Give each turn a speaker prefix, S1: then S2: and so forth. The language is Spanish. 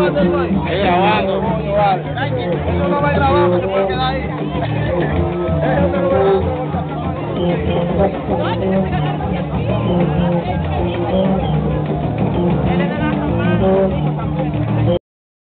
S1: grabando.
S2: Eso no va grabando, se puede quedar ahí.